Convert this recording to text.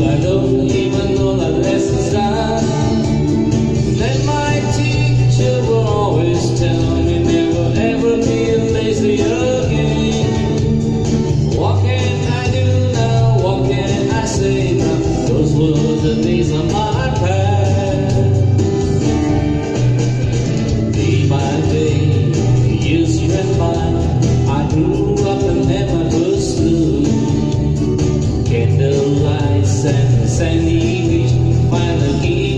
I don't even know the lessons that my teacher will always tell me, never ever be lazy again. What can I do now? What can I say now? Those were the days of my past. Day by day, years went by. I grew up and never understood. Candlelights and sandy beach, find the key.